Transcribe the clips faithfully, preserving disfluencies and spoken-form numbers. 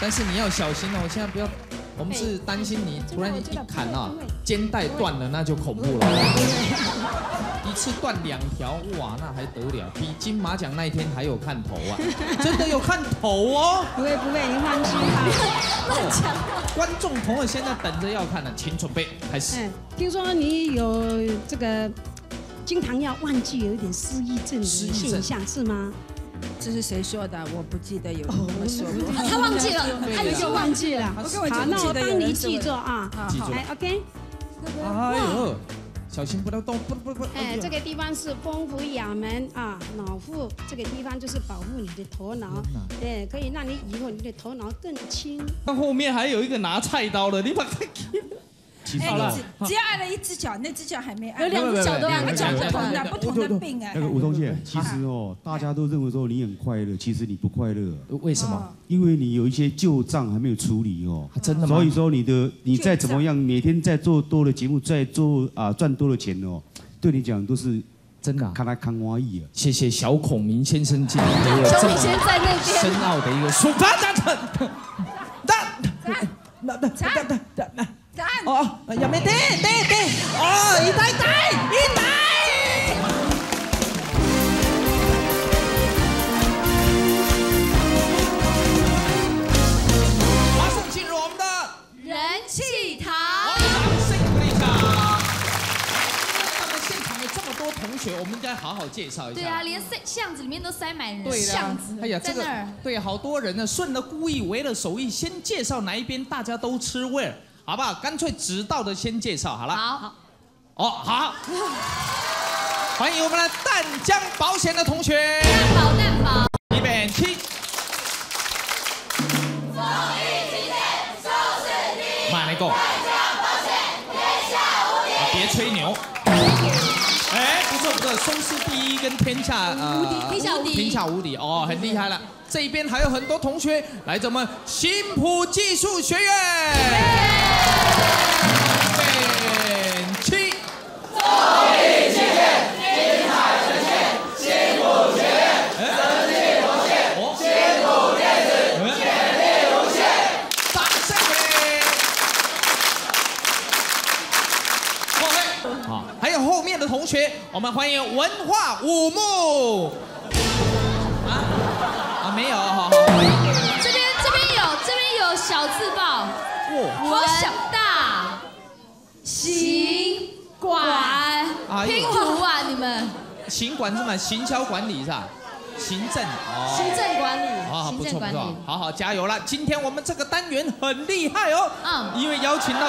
但是你要小心哦，我现在不要，我们是担心你突然一砍啊，肩带断了那就恐怖了。一次断两条，哇，那还得了？比金马奖那一天还有看头啊！真的有看头哦！ 不会不会，你放心哈。 乱讲。 观众朋友现在等着要看了，请准备开始。 嗯，听说你有这个经常要忘记，有一点失忆症的现象是吗？ 这是谁说的？我不记得有人这么说过。 他忘记了，他已经忘记了。好，那我帮你记住啊。 记住。 来 ，OK。 哎呦。 小心不要动，不不不！ 哎，这个地方是丰府衙门啊，脑腹这个地方就是保护你的头脑，对，可以让你以后你的头脑更轻。 那后面还有一个拿菜刀的，你把它。 好了，只要按了一只脚，那只脚还没按， 有两只脚都两个脚不同的不同的病哎。 那个吴宗宪，其实哦，大家都认为说你很快乐，其实你不快乐。 为什么？ 因为你有一些旧账还没有处理哦。 真的吗？ 所以说你的你再怎么样，每天在做多的节目，在做啊赚多的钱哦，对你讲都是真的看来看花意啊。 谢谢小孔明先生今天给我这么深奥的一个说法。 答案，答案， 哦，入面啲啲啲，哦，一袋袋，一袋。马上进入我们的人气堂。 掌声鼓励一下。那么现场有这么多同学，我们应该好好介绍一下。 对啊，连巷子里面都塞满人。 对巷子， 哎呀，这个对好多人呢，顺了故意，为了手艺，先介绍哪一边大家都吃味儿。 好不好？干脆知道的先介绍好了。 好。 哦，好。欢迎我们的淡江保险的同学。 蛋宝，蛋宝。 预备起。 手艺旗舰，收视低。 慢来过。 淡江保险，天下无敌。 别吹牛。哎，不错不错，收视第一跟天下呃天下无敌， 天下无敌哦，很厉害了。 这一边还有很多同学来自我们新浦技术学院。bench， 手艺旗舰，精彩呈现，新浦学院，生机无限，新浦电子，潜力无限。 掌声给。好，还有后面的同学，我们欢迎文化武木。啊？ 啊，没有，好好。 这边这边有，这边有小字报。 哇， 文大行管，拼图啊，你们。 行管是吗？行销管理是吧？行政哦。 行政管理。 啊，不错不错，好好加油了！今天我们这个单元很厉害哦。 嗯。 因为邀请到。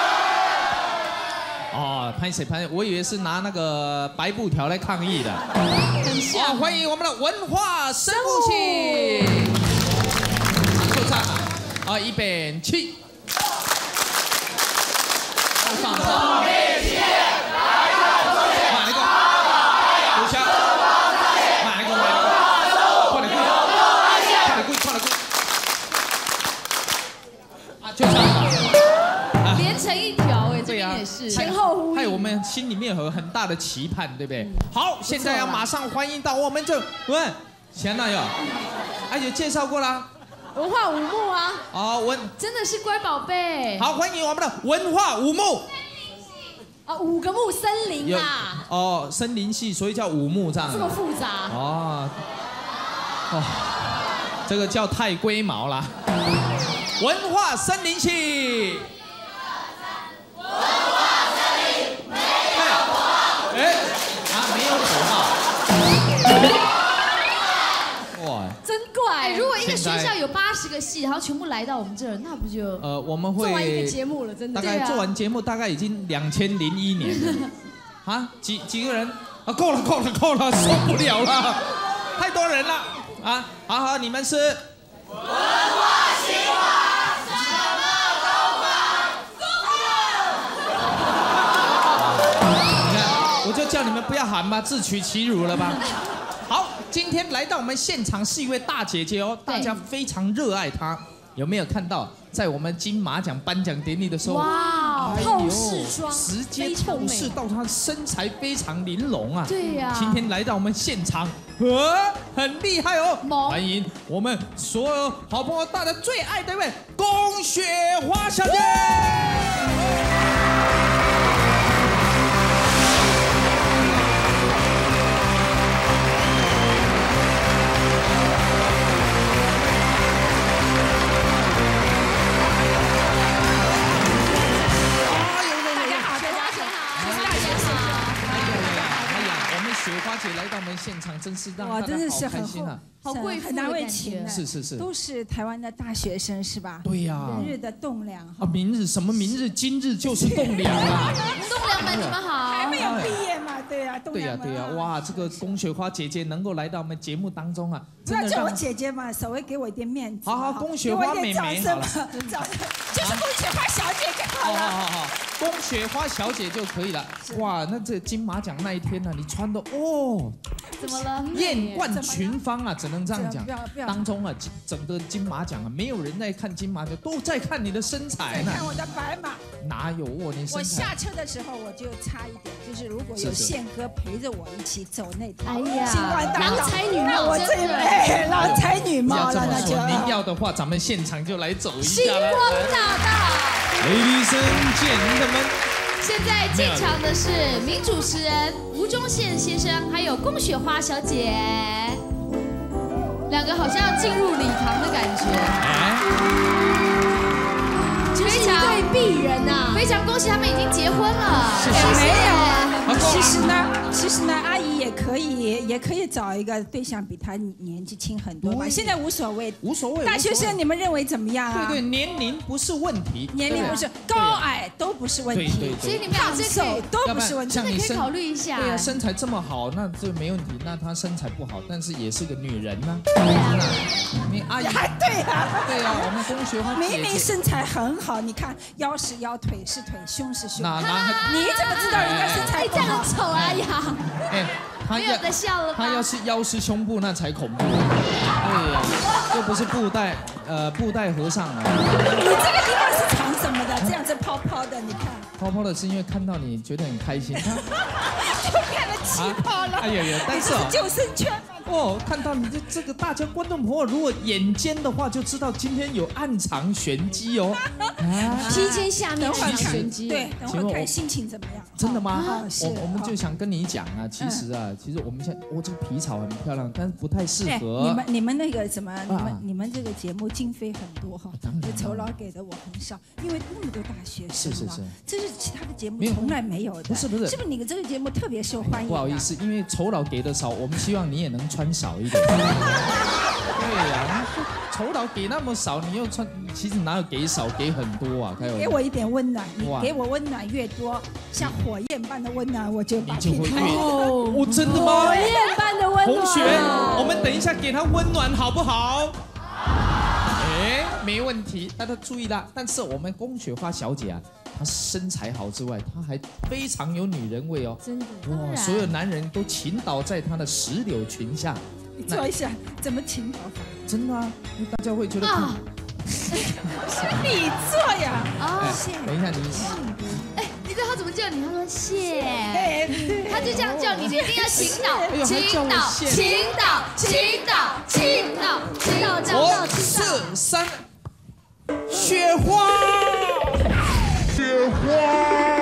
哦，拍谁拍？我以为是拿那个白布条来抗议的。 很像。 欢迎我们的文化生物系。就唱啊！啊，一边起。放放。慢一个。等下。慢一个，慢一个。快点过，快点过，快点过。啊，就唱吧。 连成一条哎，这边也是前后呼应。 害我们心里面有很大的期盼，对不对？好，现在要马上欢迎到我们这问，前男友，哎，有介绍过啦。 文化武木啊。 哦，文真的是乖宝贝。 好，欢迎我们的文化武木。 啊，五个木森林啊。 哦，森林系，所以叫武木这样。 这么复杂。 哦。哦，这个叫太龟毛啦。文化森林系。 文化森林没有口号。 哎，啊，没有口号。哇， 真怪！如果一个学校有八十个系，然后全部来到我们这儿，那不就呃，我们会做完一个节目了，真的。 大概做完节目，大概已经两千零一年了。啊，几几个人？啊，够了，够了，够了，受不了了，太多人了。啊，好好，你们是文化新华。 我就叫你们不要喊吧，自取其辱了吧。好，今天来到我们现场是一位大姐姐哦，大家非常热爱她。有没有看到，在我们金马奖颁奖典礼的时候，哇， 透视装， 直接透视到她身材非常玲珑啊。 对呀， 今天来到我们现场，呃，很厉害哦。欢迎我们所有好朋友大家最爱的一位龚雪华小姐。雪花姐来到我们现场，真是让大家好开心啊！ 好贵，很难为情。 是是是， 都是台湾的大学生是吧？ 对呀。 明日的栋梁啊，明日什么明日？今日就是栋梁啊！ 栋梁们，你们好。 还没有毕业嘛？对呀，栋梁们。 对呀对呀，哇，这个龚雪花姐姐能够来到我们节目当中啊， 真的叫我姐姐嘛，稍微给我一点面子。 好好，龚雪花妹妹好了， 就是龚雪花小姐就好了。 好好好，龚雪花小姐就可以了。哇，那这金马奖那一天呢，你穿的哦。 怎么了？ 艳冠群芳啊，只能这样讲。当中啊，整个金马奖啊，没有人在看金马奖，都在看你的身材呢。 看我的白马。 哪有我你身材？ 我下车的时候我就差一点，就是如果有宪哥陪着我一起走那条星光大道， 郎才女貌， 我这哎，郎才女貌了那就。 您要的话，咱们现场就来走一下。 星光大道 ，Ladies and gentlemen。 现在进场的是名主持人吴宗宪先生，还有龚雪花小姐，两个好像要进入礼堂的感觉。非常对璧人呐，非常恭喜他们已经结婚了。 谢谢。没有，其实呢，其实呢，阿姨也可以，也可以找一个对象比她年纪轻很多吧。现在无所谓， 无所谓。 大学生你们认为怎么样啊？ 对对，年龄不是问题， 年龄不是，高矮都不是问题。 对对对。 所以你们俩这手都不是问题， 真的可以考虑一下。 对啊，身材这么好，那这没问题。那她身材不好，但是也是个女人呢。 对啊。 你阿姨。 对啊。 对啊，我们龚雪花明明身材很好，你看腰是腰，腿是腿，胸是胸。 哪哪？ 你怎么知道人家身材不好？ 这样很丑啊呀！ 哎， 没有在笑了。 他要是腰是胸部，那才恐怖。对呀，又不是布袋呃布袋和尚啊。 你这个地方是藏什么的？这样子泡泡的，你看。 泡泡的是因为看到你觉得很开心。 就变得气泡了。 哎呀呀，但是救生圈。 哦，看到你这这个大家观众朋友，如果眼尖的话，就知道今天有暗藏玄机哦。 提前下面看玄机， 对，等会看心情怎么样。 真的吗？ 是， 我我们就想跟你讲啊，其实啊，其实我们现在，我这个皮草很漂亮，但是不太适合。 你们你们那个什么，你们你们这个节目经费很多哈，酬劳给的我很少，因为那么多大学生。 是是是， 这是其他的节目从来没有的。 不是不是， 是不是你的这个节目特别受欢迎？ 不好意思，因为酬劳给的少，我们希望你也能穿少一点。对呀，酬劳给那么少，你又穿，其实哪有给少，给很多啊？ 给我一点温暖，你给我温暖越多，像火焰般的温暖，我就把你就会越哦， 哦，真的吗？ 火焰般的温暖。 同学，我们等一下给他温暖好不好？哎，没问题，大家注意啦。但是我们龚雪花小姐啊，她身材好之外，她还非常有女人味哦。 真的， 哇，所有男人都倾倒在她的石榴裙下。 你做一下，怎么倾倒法？ 真的啊，因为大家会觉得。啊、 你做呀！ 啊，等一下你。 哎，你知道他怎么叫你？他说谢。他就这样叫你，你一定要倾倒，倾倒，倾倒，倾倒，倾倒，倾倒，倾倒， 五四三，雪花，雪花。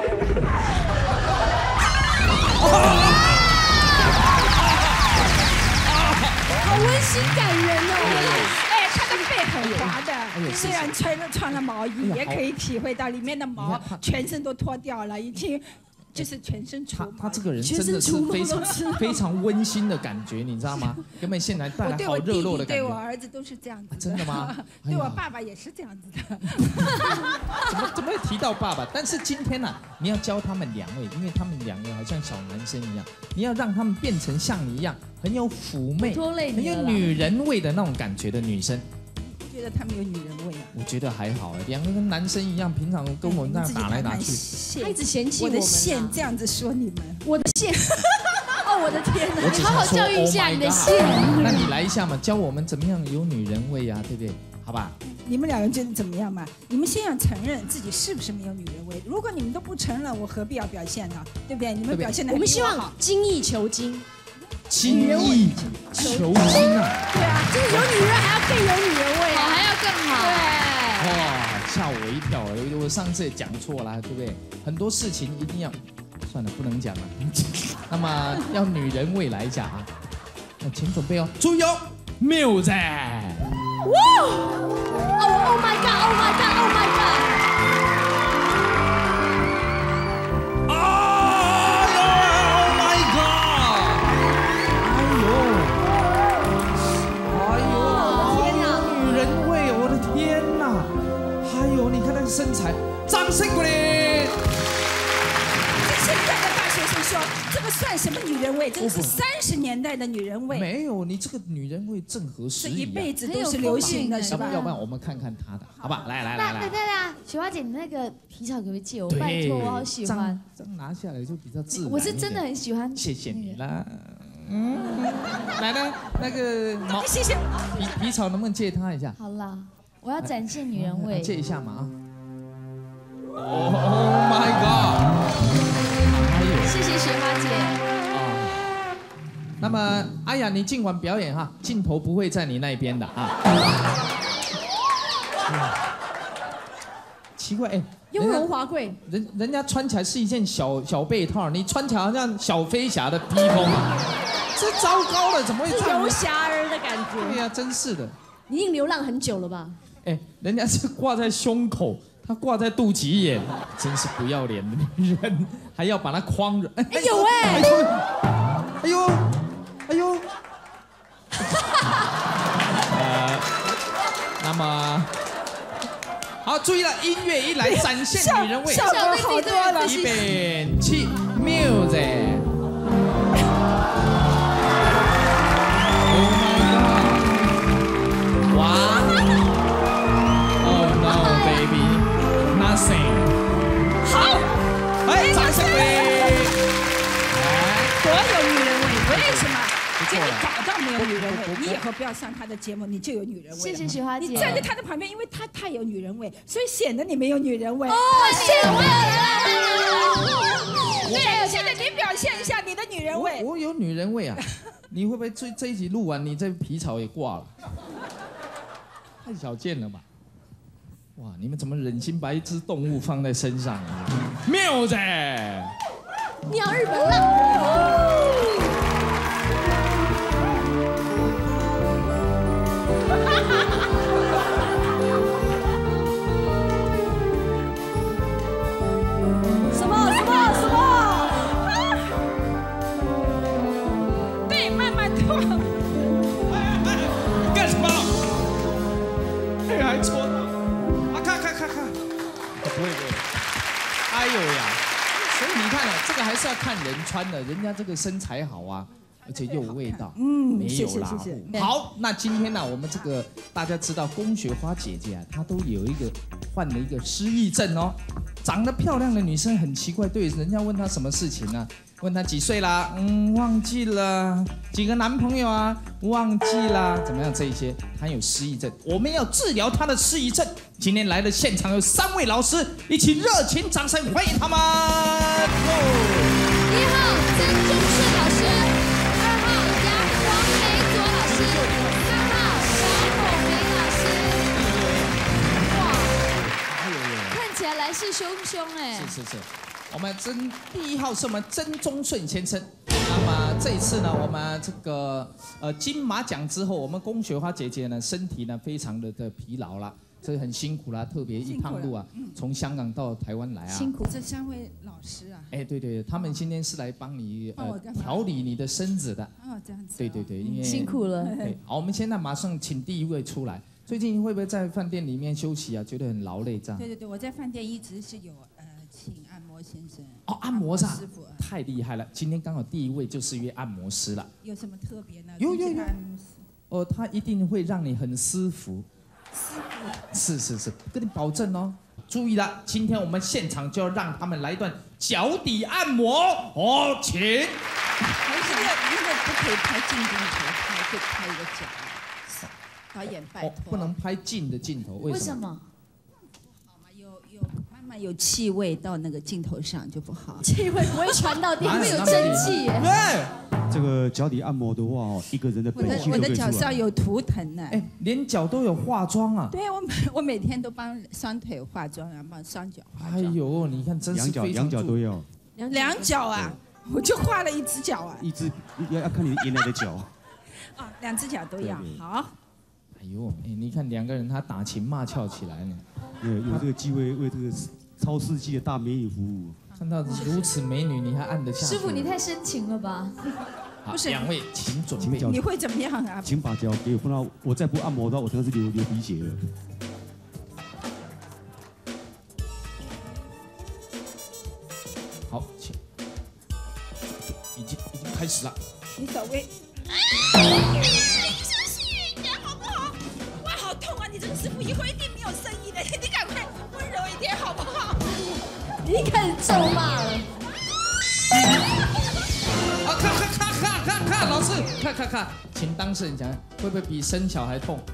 好温馨感人哦！哎，他的背很滑的，虽然穿了穿了毛衣，也可以体会到里面的毛全身都脱掉了，已经就是全身除毛。 他这个人真的是非常非常温馨的感觉，你知道吗？给我们现在带来好热络的感觉。 对我儿子都是这样子。 真的吗？ 对我爸爸也是这样子的。 怎么怎么会提到爸爸？但是今天呢，你要教他们两位，因为他们两个好像小男生一样，你要让他们变成像你一样很有妩媚、很有女人味的那种感觉的女生。 觉得他们有女人味啊？ 我觉得还好哎，两个跟男生一样，平常跟我们这样打来打去。 他一直嫌弃我的线，这样子说你们， 我的线。哦，我的天哪！你好好教育一下你的线。 那你来一下嘛，教我们怎么样有女人味啊，对不对？ 好吧？ 你们两个觉得怎么样嘛？你们先要承认自己是不是没有女人味。如果你们都不承认，我何必要表现呢？对不对？你们表现的我们希望精益求精。 精益求精啊！ 对啊，就是有女人还要更有女人味啊， 还要更好。 对。 哇，吓我一跳！我上次也讲错了，对不对？很多事情一定要，算了，不能讲了。那么要女人味来讲啊，那请准备哦，注意哦 ，music！ 哇 ！Oh oh my god! Oh my god! Oh my god! 身材，掌声鼓励！ 现在的大学生说，这个算什么女人味？这个是三十年代的女人味。 没有，你这个女人味正合时宜、啊， 这一辈子都是流行的，是吧？ 要不然我们看看她的，好吧？来来来来， 对对对，雪花姐，你那个皮草可不可以借我？拜托，我好喜欢。 这样拿下来就比较自然。 我是真的很喜欢。 谢谢你啦。嗯，来呢，那个毛， 谢谢。 皮皮草能不能借她一下？ 好啦，我要展现女人味。 借一下嘛啊！ Oh my god！ 谢谢雪花姐。 啊，那么阿雅，你尽管表演哈，镜头不会在你那边的啊。奇怪哎， 雍容华贵， 人人家穿起来是一件小小被套，你穿起来好像小飞侠的披风啊，这糟糕了，怎么会这样？ 游侠儿的感觉。 对呀，真是的。 你已经流浪很久了吧？ 哎，人家是挂在胸口。 他挂在肚脐眼，真是不要脸的女人，还要把它框着。 哎有哎， 哎呦，哎呦，呃，那么好，注意了，音乐一来，展现女人味， 效果好多了。 预备起 ，music。 好，哎，掌声鼓励！ 多有女人味，为什么？就你搞到没有女人味，你以后不要上她的节目，你就有女人味。 谢谢雪花姐。 你站在她的旁边，因为她太有女人味，所以显得你没有女人味。 哦，谢我对，现在你表现一下你的女人味。 我有女人味啊！你会不会这这一集录完，你这皮草也挂了？太小见了吧！ 哇！你们怎么忍心把一只动物放在身上啊？妙子， 你要日本了。什么什么什么？ 对，慢慢拖。 干什么？哎，还戳到。 看看看看，不会不会，哎呦呀！所以你看了，这个还是要看人穿的，人家这个身材好啊，而且又有味道。嗯，没有啦。 谢谢谢谢。 好，那今天呢，我们这个大家知道，龚雪花姐姐啊，她都有一个患了一个失忆症哦。长得漂亮的女生很奇怪，对人家问她什么事情呢？ 问她几岁啦？嗯，忘记了。几个男朋友啊？忘记啦。怎么样？这一些，她有失忆症，我们要治疗她的失忆症。今天来的现场有三位老师，一起热情掌声欢迎他们。 一号曾仲顺老师，二号杨黄梅左老师，三号小孔梅老师。哇，看起来来势汹汹哎。 是是是。 我们曾第一号是我们曾中顺先生，那么这一次呢，我们这个呃金马奖之后，我们龚雪花姐姐呢身体呢非常的的疲劳了，所以很辛苦啦，特别一趟路啊，从香港到台湾来啊， 辛苦这三位老师啊， 哎对对，他们今天是来帮你呃调理你的身子的， 哦这样子， 对对对，因为辛苦了， 对，好，我们现在马上请第一位出来，最近会不会在饭店里面休息啊？觉得很劳累这样？ 对对对，我在饭店一直是有呃请按摩先生。 哦，按摩师师傅太厉害了！今天刚好第一位就是约按摩师了。 有什么特别呢？ 有有有。哦，他一定会让你很舒服。 舒服。 是是是，跟你保证哦。注意了，今天我们现场就要让他们来一段脚底按摩哦，请。 还是那个不可以拍镜镜头，拍就拍一个脚。 导演拜托， 哦，不能拍近的镜头，为什么？ 好嘛，有有慢慢有气味到那个镜头上就不好。 气味不会传到地，会有蒸汽耶。 这个脚底按摩的话哦，一个人的本性我的都可以出来。 脚上有图腾呢。 哎，连脚都有化妆啊？ 对，我每我每天都帮双腿化妆，然后帮双脚化妆。 哎呦，你看真是两脚两脚都要。 两脚啊，我就画了一只脚啊。 一只要要看你原来的脚。 啊，两只脚都要。好。 哎呦，哎，你看两个人他打情骂俏起来呢。 有有这个机会为这个超世纪的大美女服务。 看到如此美女，你还按得下去？ 师傅，你太深情了吧？ 不是，两位请准备。 你会怎么样啊？ 请把脚给我，不然我再不按摩的话，我真的是流流鼻血了。 好，请，已经已经开始了。 你稍微。哎呀，你小心一点好不好？哇，好痛啊！你这个师傅以后一定没有生意的，你赶快温柔一点好不好？ 你开始咒骂了。 啊，看看看看看看，老师，看看看，请当事人讲，会不会比生小孩痛？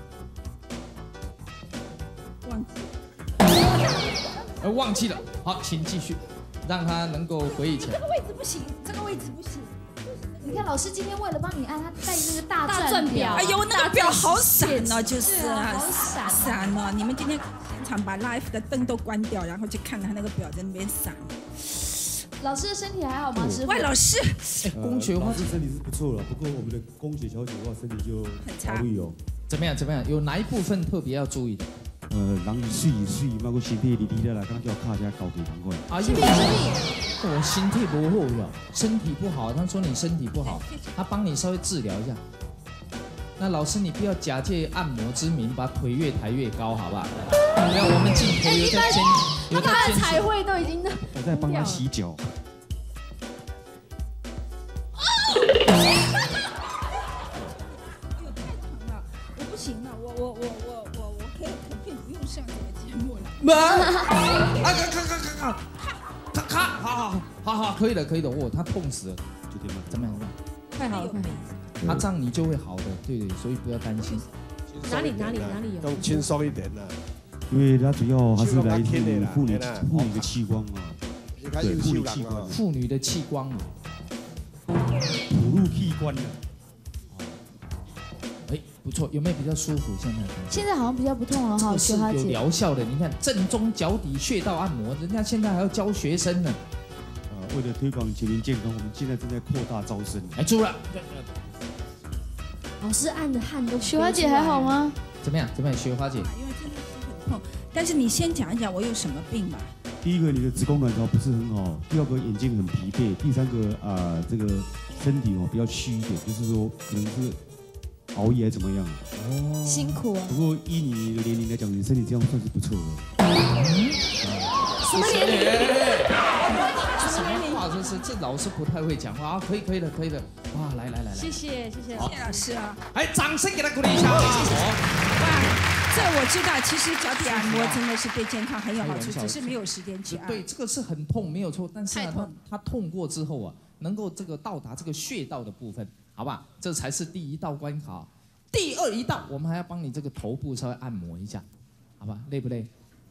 忘记。 呃，忘记了。好，请继续，让他能够回忆起来。 这个位置不行，这个位置不行。 你看，老师今天为了帮你按，他带那个大转表。 哎呦，那个表好闪哦，就是啊，好闪闪哦。你们今天现场把 live 的灯都关掉，然后就看他那个表在那边闪。 老师的身体还好吗？师傅。 喂，老师。 哎，宫学老师身体是不错了，不过我们的宫雪小姐的话身体就很差。 哦。 怎么样？怎么样？有哪一部分特别要注意的？ 呃，人水水，包括身体里里啦，刚叫卡加高给难怪。 啊， 身体身体。 我身体不好呀，身体不好，他说你身体不好，他帮你稍微治疗一下。那老师，你不要假借按摩之名，把腿越抬越高，好不好？不要我们镜头有在监，有在监视。 他的彩绘都已经。 我在帮他洗脚。 上这个节目了。 啊！咔咔咔咔咔咔咔！好好好好，可以了可以了。哦，他痛死了，就这样，怎么样？ 快好了快好了。 他这样你就会好的，对对，所以不要担心。 哪里哪里哪里有？ 更轻松一点啦。 因为它主要还是来自于妇女妇女的气光啊， 对，妇女气光， 妇女的气光啊， 哺乳器官啊。 哎，不错，有没有比较舒服？现在现在好像比较不痛了哈，雪花姐。 有疗效的，你看正宗脚底穴道按摩，人家现在还要教学生呢。 呃，为了推广全民健康，我们现在正在扩大招生。 哎，住了。 老师按的汗都。 雪花姐还好吗？ 怎么样？怎么样？雪花姐。 因为真的是很痛，但是你先讲一讲我有什么病吧。 第一个，你的子宫卵巢不是很好；第二个，眼睛很疲惫；第三个啊、呃，这个身体哦比较虚一点，就是说可能是熬夜怎么样？ 哦，辛苦啊。 不过依你的年龄来讲，你身体这样算是不错的。 嗯、什么年龄？ 什么话？这是这老师不太会讲话啊！可以可以的，可以的。哇，来来来来， 谢谢谢谢， 谢谢老师啊！ 哎，掌声给他鼓励一下。 哇，这我知道，其实脚底按摩真的是对健康很有好处，只是没有时间去按。 对，这个是很痛，没有错。但是呢，他他痛过之后啊，能够这个到达这个穴道的部分，好吧？这才是第一道关卡。第二一道，我们还要帮你这个头部稍微按摩一下，好吧？累不累？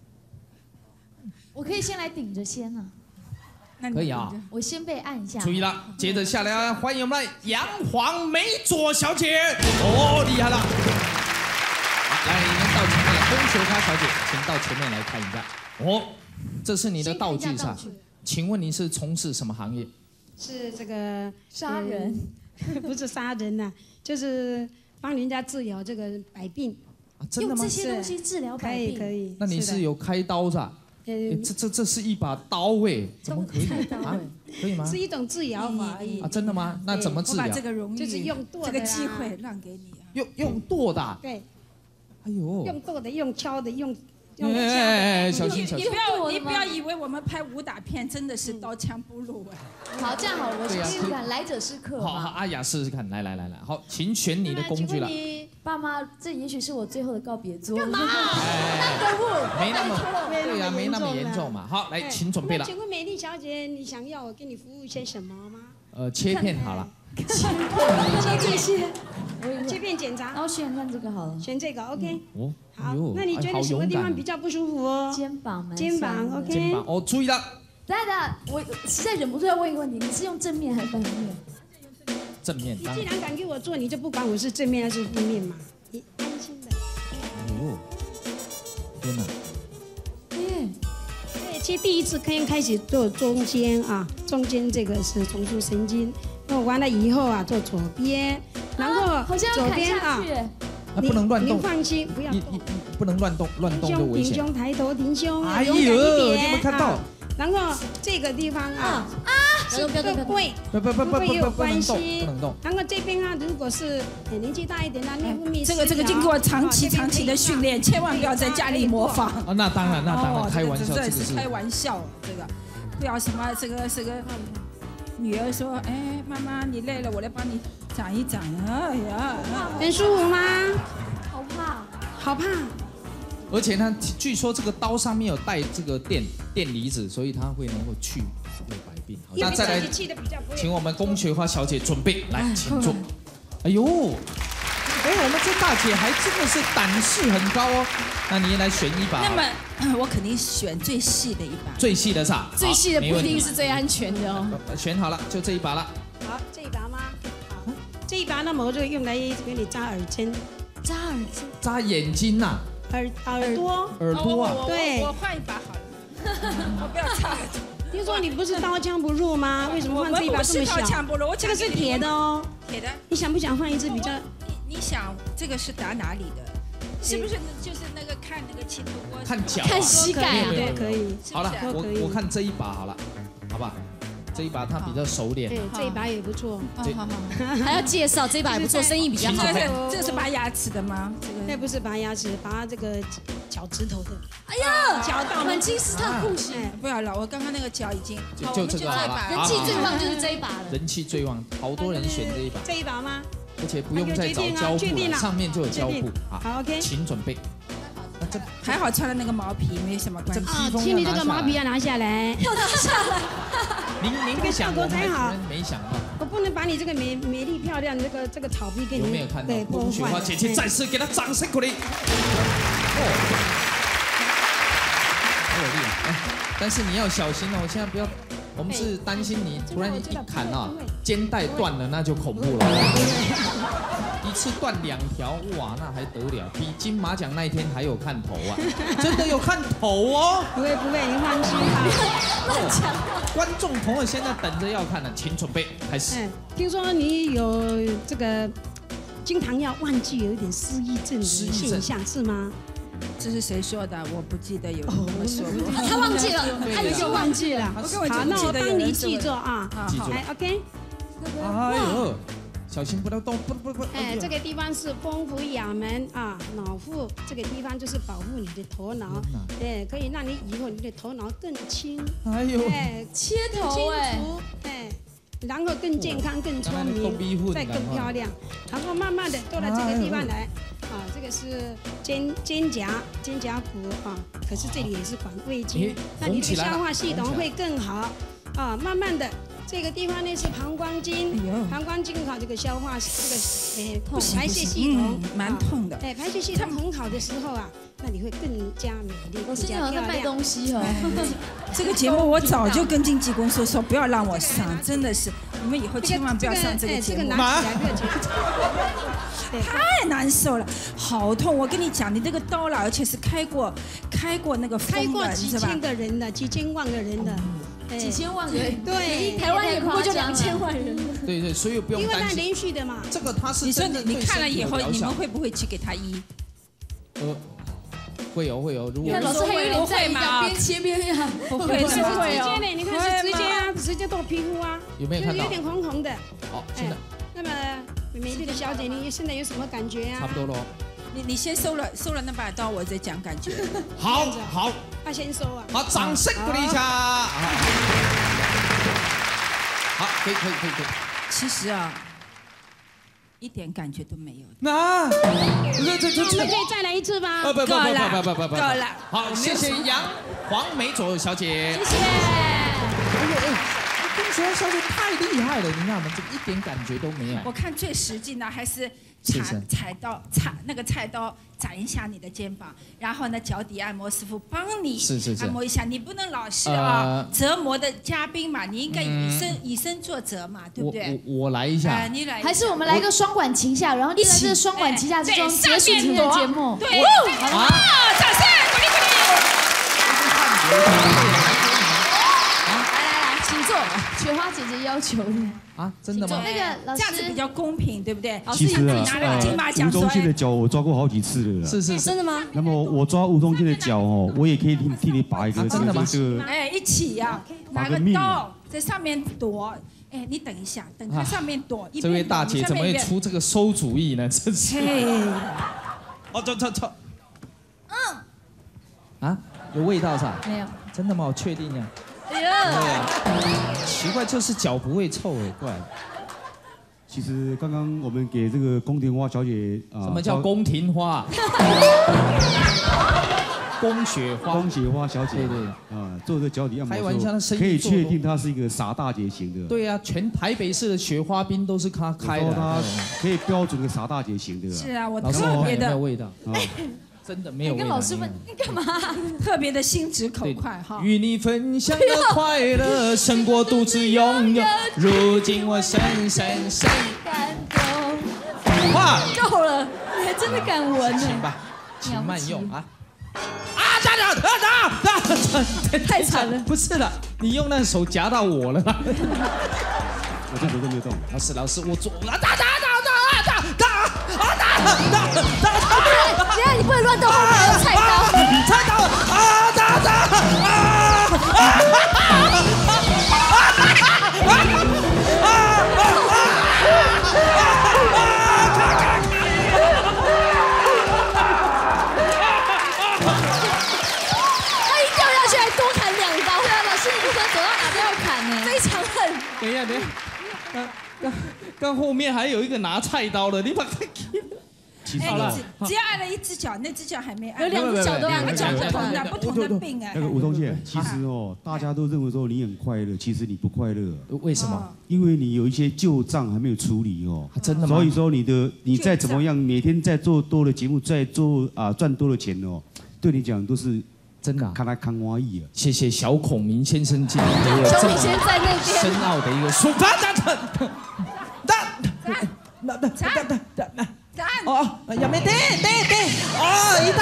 我可以先来顶着先啊。 可以啊， 我先被按一下。 注意了，接着下来欢迎我们的杨黄梅佐小姐，哦，厉害了！来，您到前面来，龚学花小姐，请到前面来看一下。哦，这是你的道具上，请问你是从事什么行业？ 是这个杀人， 不是杀人呐、啊，就是帮人家治疗这个百病。 啊，真的吗？ 用这些东西治疗百病， 可以可以。 那你是有开刀是吧？欸、这这这是一把刀哎，怎么可以啊？可以吗？ 是一种治疗法而已啊，真的吗？那怎么治疗？ 我把这个荣誉就是用剁的这个机会让给你、啊。 用用剁的、啊？ 对。 哎呦。 用剁的，用敲的，用用敲的。哎哎，小心小心！ 你不要你不要以为我们拍武打片真的是刀枪不入哎。 好，这样好，我试试看，来者是客。 好好，阿雅试试看，来来来来，好，请选你的工具了。 爸妈，这也许是我最后的告别作。 干嘛？ 没那么，对呀，没那么严重嘛。好，来，请准备了。 请问美丽小姐，你想要我给你服务些什么吗？ 呃，切片好了。 切这些，切片检查。 然后选看这个好了。 选这个 ，OK。 哦。 好，那你觉得什么地方比较不舒服哦？ 肩膀。 肩膀 ，OK。 肩膀，哦，注意了。 等等，我实在忍不住要问一个问题，你是用正面还是反面？ 正面。 你既然敢给我做，你就不管我是正面还是负面嘛，你安心的。 哦，天哪！ 对，其实第一次可以开始做中间啊，中间这个是中枢神经，弄完了以后啊，做左边，然后左边啊， 不能乱动， 您放心，不要动， 不能乱动，乱动就危险。 挺胸，抬头，挺胸， 哎呦，你有没有看到？ 然后这个地方啊啊， 是个胃， 不不不不不也有关系， 不能动。 然后这边啊，如果是年纪大一点的，内分泌这个这个经过长期长期的训练，千万不要在家里模仿。 啊，那当然，那当然，开玩笑， 这是开玩笑，这个不要什么这个这个。女儿说：“哎，妈妈，你累了，我来帮你长一长。”哎呀， 很舒服吗？ 好怕， 好怕。 而且呢，据说这个刀上面有带这个电电离子，所以它会能够去这个百病。那再来，请我们龚雪花小姐准备来，请坐。哎呦，哎，我们这大姐还真的是胆识很高哦。那你也来选一把。 那么我肯定选最细的一把。 最细的是吧？ 最细的不一定是最安全的哦。 选好了，就这一把了。 好，这一把吗？好，这一把呢，我就用来给你扎耳针。 扎耳针？ 扎眼睛呐？ 耳耳朵？ 耳朵啊？ 对。 我换一把好了。我不要扎耳针。 听说你不是刀枪不入吗？为什么换这一把这么小？ 刀枪不入，我这个是铁的哦。 铁的。 你想不想换一支比较？ 你你想这个是打哪里的？是不是就是那个看那个青头锅？ 看脚。 看膝盖啊。 对，可以。 好了，我我看这一把好了，好吧？这一把他比较熟练。 对，这一把也不错。 好好好。还要介绍这一把也不错，生意比较好。 这是拔牙齿的吗？ 那不是拔牙齿，拔这个脚趾头的。 哎呀， 脚到满金石套酷刑。 不要了，我刚刚那个脚已经。 就这个好了。 人气最旺就是这一把了。 人气最旺，好多人选这一把。 这一把吗？ 而且不用再找胶布了，上面就有胶布。 好 ，OK， 请准备。 那这还好穿了那个毛皮，没什么关系。 啊，请你这个毛皮要拿下来， 要拿下来。 您您不想，我才好，没想到。 我不能把你这个美美丽漂亮这个这个草皮给你有没有看到？ 龚雪花姐姐再次给她掌声鼓励。哦，哦厉害！但是你要小心哦，现在不要。我们是担心你突然一砍啊，肩带断了，那就恐怖了。一次断两条，哇，那还得了？比金马奖那一天还有看头啊！真的有看头哦！ 不会不会，你放心啊。 乱讲。 观众朋友现在等着要看了，请准备开始。 哎，听说你有这个经常要忘记，有一点失忆症的现象，是吗？ 这是谁说的？我不记得有这么说过。 他忘记了，他已经忘记了。 好，那我帮你记住啊。 记住。 来 ，OK。 哎呦，小心不要动，不不不。 哎，这个地方是风府哑门啊，脑腹这个地方就是保护你的头脑，哎，可以让你以后你的头脑更清。 哎呦。 哎， 切头哎。 哎。然后更健康、更聪明，再更漂亮。然后慢慢的到了这个地方来，啊，这个是肩肩胛、肩胛骨啊。可是这里也是管胃经，那你的消化系统会更好。啊，慢慢的，这个地方呢是膀胱经，膀胱经好，这个消化这个呃排泄系统蛮痛的。 哎，排泄系统很好的时候啊，那你会更加美丽， 我现在好像在卖东西哦。 这个节目我早就跟经纪公司说不要让我上，真的是，你们以后千万不要上这个节目。太难受了，好痛！我跟你讲，你这个刀了，而且是开过开过那个开过几千个人的，几千万个人的。 几千万人， 对， 台湾也不过就两千万人。 对对，所以不用担心。 因为它连续的嘛。 这个它是你说你你看了以后，你们会不会去给他医？ 呃，会有会有。如果老师还有点在意的，边切边呀， 不会是会哦。你看是直接啊，直接到皮肤啊。 有没有看到？ 有点红红的。 好，现在。 那么美丽的小姐，你现在有什么感觉啊？ 差不多喽。 你你先收了收了那把刀，我再讲感觉。 好好。 他先收啊。 好，掌声鼓励一下。好，可以可以可以可以。 其实啊，一点感觉都没有。 那，这这这我们可以再来一次吗？ 不不不不不不不不， 够了。 好，谢谢杨黄梅左小姐。 谢谢。 公学华小姐太厉害了，你看我们这一点感觉都没有。 我看最实际呢，还是是踩踩刀踩那个菜刀斩一下你的肩膀，然后呢脚底按摩师傅帮你是是是按摩一下，你不能老是啊、 呃、 折磨的嘉宾嘛，你应该以身、嗯、以身作则嘛，对不对？ 我我我来一下， 呃、你来一下， 还是我们来一个双管齐下，然后就在这双管齐下之中结束今天的节目。 对，好了，掌声鼓励鼓励。 来来来，请坐。雪花姐姐要求的啊，真的吗？ 那个老师这样子比较公平，对不对？ 其实啊， 拿了金马奖， 吴宗宪的脚我抓过好几次了啦。 是是， 真的吗？ 那么我抓吴宗宪的脚哦，我也可以替替你拔一个这个这个。 哎，一起呀，拿个刀在上面躲。哎，你等一下，等在上面躲。 这位大姐怎么会出这个馊主意呢？真是。哦，走走走。嗯。啊，有味道是吧？ 没有。 真的吗？我确定呀。 哎呀， 奇怪，就是脚不会臭哎，怪。 其实刚刚我们给这个宫廷花小姐啊， 什么叫宫廷花？宫雪花， 宫雪花小姐， 对对啊，做这脚底按摩， 开玩笑，她生意可以确定她是一个傻大姐型的。 对啊，全台北市的雪花冰都是她开的， 她可以标准的傻大姐型的。 是啊，我特别的没有味道啊。真的没有味道。 跟老师问你干嘛？ 特别的心直口快哈。 与你分享的快乐胜过独自拥有，如今我深深深感动。 哇， 够了，你还真的敢闻呢。 请吧，请慢用啊。啊！打打打打打！ 太惨了。 不是了，你用那手夹到我了。 我这手都没有动。 老师，老师，我左打打打打打打打打打打打！ 等下你不能乱动，后面有菜刀。 菜刀啊！打打啊！ 他一掉下去还多砍两刀。对啊，老师你不管走到哪都要砍呢，非常狠。 等一下，等一下，刚刚刚后面还有一个拿菜刀的，你把它。 好了，只要按了一只脚，那只脚还没按。 有两只脚都两个脚不同的不同的病哎。 那个吴宗宪，其实哦，大家都认为说你很快乐，其实你不快乐。 为什么？ 因为你有一些旧账还没有处理哦。 真的吗？ 所以说你的你再怎么样，每天再做多的节目，再做啊赚多的钱哦，对你讲都是真的。 看来看花意啊。 谢谢小孔明先生今天给我这么深奥的一个说法。那那那那那那。哦，やめて、でで、ああ、痛